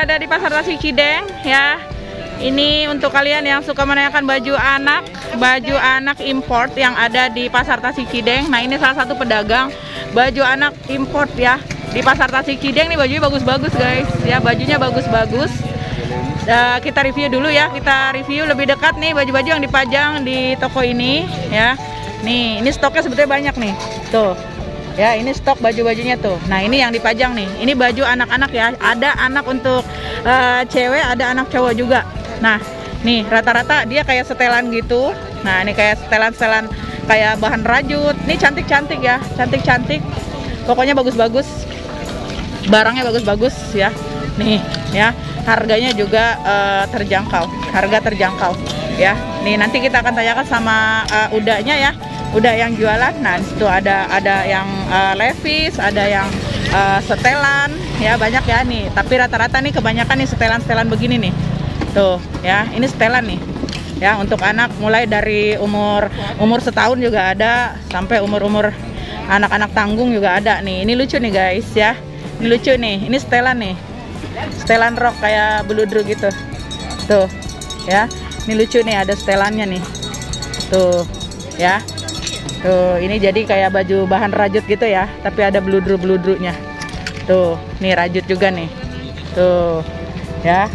ada di Pasar Tasik Cideng ya. Ini untuk kalian yang suka menanyakan baju anak import yang ada di Pasar Tasik Cideng. Nah, ini salah satu pedagang baju anak import ya di Pasar Tasik Cideng. Nih bajunya bagus-bagus guys ya, bajunya bagus-bagus. Kita review dulu ya, kita review lebih dekat nih baju-baju yang dipajang di toko ini ya. Nih, ini stoknya sebetulnya banyak nih. Tuh. Ya, ini stok baju-bajunya tuh. Nah, ini yang dipajang nih. Ini baju anak-anak ya. Ada anak untuk cewek, ada anak cowok juga. Nah, nih rata-rata dia kayak setelan gitu. Nah, ini kayak setelan-setelan kayak bahan rajut. Ini cantik-cantik ya, cantik-cantik. Pokoknya bagus-bagus. Barangnya bagus-bagus ya. Nih, ya. Harganya juga terjangkau. Harga terjangkau ya. Nih, nanti kita akan tanyakan sama udahnya ya. Udah yang jualan. Nah, disitu ada yang Levi's, ada yang setelan ya, banyak ya nih. Tapi rata-rata nih kebanyakan nih setelan-setelan begini nih. Tuh ya, ini setelan nih. Ya, untuk anak mulai dari umur setahun juga ada sampai umur anak-anak tanggung juga ada nih. Ini lucu nih guys ya. Ini lucu nih. Ini setelan nih. Setelan rok kayak beludru gitu. Tuh ya. Ini lucu nih, ada setelannya nih. Tuh ya. Tuh, ini jadi kayak baju bahan rajut gitu ya, tapi ada beludru-beludrunya. Tuh, nih rajut juga nih. Tuh, ya.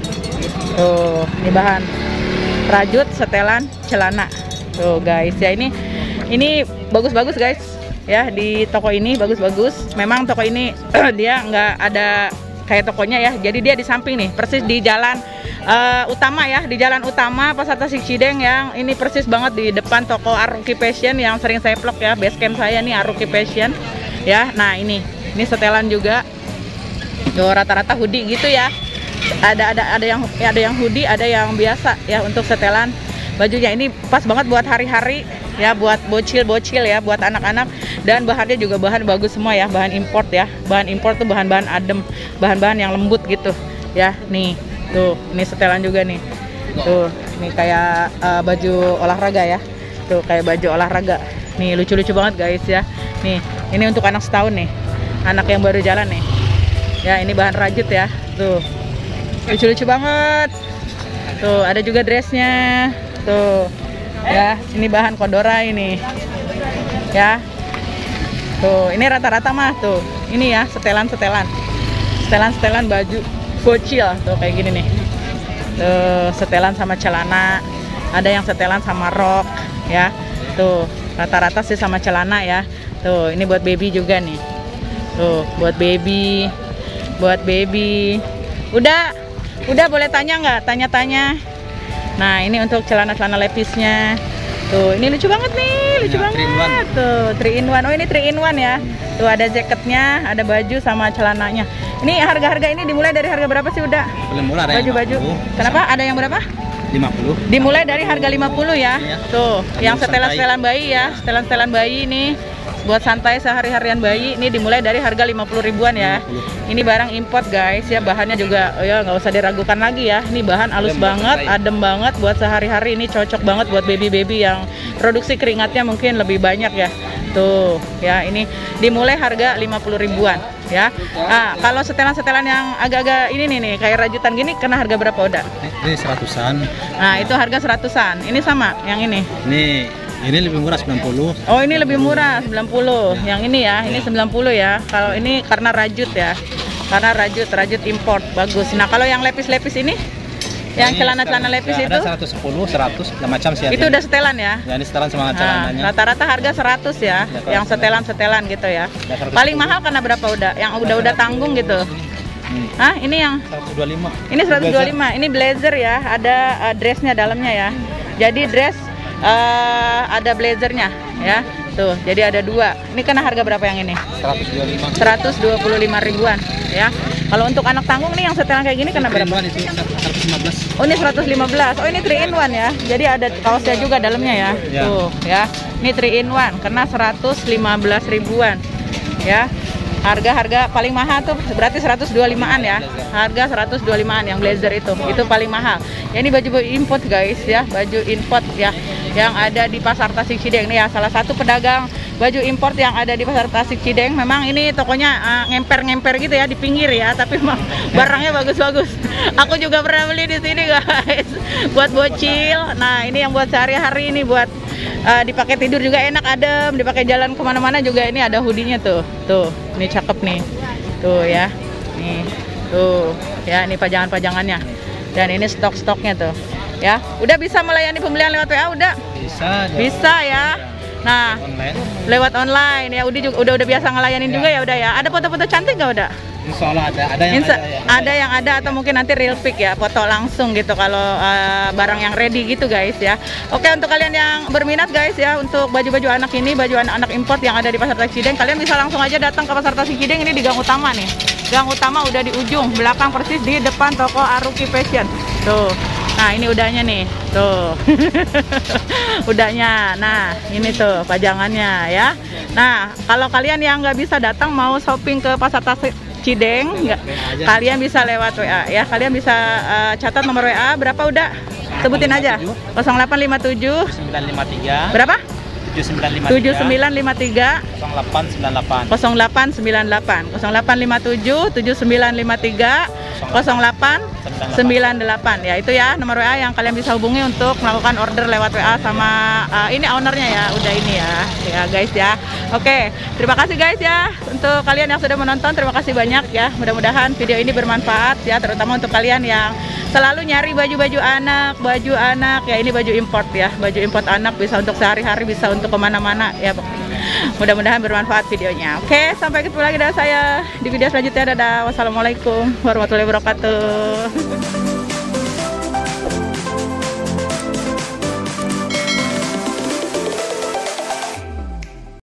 Tuh, ini bahan rajut setelan celana. Tuh guys, ya ini bagus-bagus guys. Ya, di toko ini bagus-bagus. Memang toko ini dia nggak ada kayak tokonya ya. Jadi dia di samping nih, persis di jalan utama ya, di jalan utama Pasar Tasik Cideng yang ini persis banget di depan toko Aruki Fashion yang sering saya vlog ya, base camp saya nih Aruki Fashion ya. Nah, ini setelan juga. Tuh, rata-rata hoodie gitu ya. Ada yang hoodie, ada yang biasa ya untuk setelan bajunya. Ini pas banget buat hari-hari ya, buat bocil-bocil ya, buat anak-anak, dan bahannya juga bahan bagus semua ya, bahan import ya. Bahan import tuh bahan-bahan adem, bahan-bahan yang lembut gitu ya. Nih tuh, ini setelan juga nih. Tuh, ini kayak baju olahraga ya. Tuh, kayak baju olahraga. Nih lucu-lucu banget guys ya. Nih, ini untuk anak setahun nih. Anak yang baru jalan nih. Ya, ini bahan rajut ya. Tuh. Lucu-lucu banget. Tuh, ada juga dressnya. Tuh. Ya, ini bahan Kodora ini. Ya. Tuh, ini rata-rata mah tuh. Ini ya, setelan-setelan. Setelan-setelan baju bocil tuh kayak gini nih. Tuh, setelan sama celana, ada yang setelan sama rok ya. Tuh, rata-rata sih sama celana ya. Tuh, ini buat baby juga nih. Tuh, buat baby. Udah boleh tanya nggak? Tanya-tanya. Nah, ini untuk celana-celana levisnya. Tuh, ini lucu banget nih, lucu banget. Tuh, 3 in 1. Oh, ini 3 in 1 ya. Tuh, ada jaketnya, ada baju sama celananya. Ini harga-harga ini dimulai dari harga berapa sih udah? Belum mulai, ada baju-baju. Kenapa? Ada yang berapa? 50. Dimulai dari harga 50 ya. Iya. Tuh, yang setelan-setelan bayi ya. Setelan-setelan bayi ini buat santai sehari-harian bayi, ini dimulai dari harga 50 ribuan ya. 50. Ini barang import guys ya, bahannya juga ya nggak usah diragukan lagi ya. Ini bahan halus banget, adem banget buat sehari-hari. Ini cocok banget buat baby-baby yang produksi keringatnya mungkin lebih banyak ya. Tuh ya, ini dimulai harga 50 ribuan ya. Nah, kalau setelan-setelan yang agak-agak ini nih kayak rajutan gini kena harga berapa udah? Ini 100-an. Nah, itu harga 100-an. Ini sama yang ini. Ini lebih murah 90. Oh, ini lebih murah 90. Yang ini ya, ini 90 ya. Kalau ini karena rajut ya. Karena rajut import bagus. Nah, kalau yang lepis-lepis ini, yang celana-celana lepis itu ada 110, 100, macam sih. Itu udah setelan ya. Ya, ini setelan sama celananya. Rata-rata harga 100 ya, yang setelan-setelan gitu ya. Paling mahal karena berapa udah? Yang udah tanggung gitu. Hah, ini yang 125. Ini 125. Ini blazer ya, ada dressnya dalamnya ya. Jadi dress ada blazernya ya. Tuh, jadi ada 2. Ini kena harga berapa yang ini? 125. 125 ribuan ya. Kalau untuk anak tanggung nih yang setelan kayak gini kena berapa? Itu 115. Oh, ini 115. Oh, ini 3 in 1 ya. Jadi ada kaosnya juga dalamnya ya. Ya. Tuh ya. Ini 3 in 1 kena 115 ribuan ya. Harga paling mahal tuh berarti 125-an ya. Harga 125-an yang blazer itu paling mahal. Ya, ini baju import guys ya, baju import ya yang ada di Pasar Tasik Cideng nih ya, salah satu pedagang baju import yang ada di Pasar Tasik Cideng. Memang ini tokonya ngemper-ngemper gitu ya di pinggir ya, tapi barangnya bagus-bagus. Aku juga pernah beli di sini guys, buat bocil. Nah ini yang buat sehari-hari, ini buat dipakai tidur juga enak, adem, dipakai jalan kemana-mana juga. Ini ada hoodie-nya tuh, ini cakep nih, tuh ya, nih, tuh ya, ini pajangan-pajangannya, dan ini stok-stoknya tuh, ya. Udah bisa melayani pembelian lewat WA, udah? Bisa ya. Nah, lewat online ya, udah biasa ngelayanin juga ya, udah ya. Ada foto-foto cantik nggak udah? Insya Allah ada yang ada, atau mungkin nanti real pic ya, foto langsung gitu kalau barang yang ready gitu guys ya. Oke, untuk kalian yang berminat guys ya, untuk baju-baju anak ini, baju anak-anak import yang ada di Pasar Tasik Cideng, kalian bisa langsung aja datang ke Pasar Tasik Cideng. Ini di Gang Utama nih. Gang Utama udah di ujung belakang persis di depan toko Aruki Fashion. Tuh. Nah, ini udahnya nih. Tuh. Udahnya. Nah, ini tuh pajangannya ya. Nah, kalau kalian yang nggak bisa datang, mau shopping ke Pasar Tasik Cideng, kalian bisa lewat WA ya. Kalian bisa catat nomor WA berapa, udah? Sebutin aja. 0857 953 berapa? 7953 0898 0898 0857 7953 0898 ya, itu ya nomor WA yang kalian bisa hubungi untuk melakukan order lewat WA sama ini ownernya ya, udah ini ya guys ya. Oke, terima kasih guys ya untuk kalian yang sudah menonton, terima kasih banyak ya. Mudah-mudahan video ini bermanfaat ya, terutama untuk kalian yang selalu nyari baju-baju anak ya. Ini baju import ya, baju import anak, bisa untuk sehari-hari, bisa untuk kemana-mana ya. Mudah-mudahan bermanfaat videonya. Oke, sampai ketemu lagi dengan saya di video selanjutnya. Dadah, wassalamualaikum warahmatullahi wabarakatuh.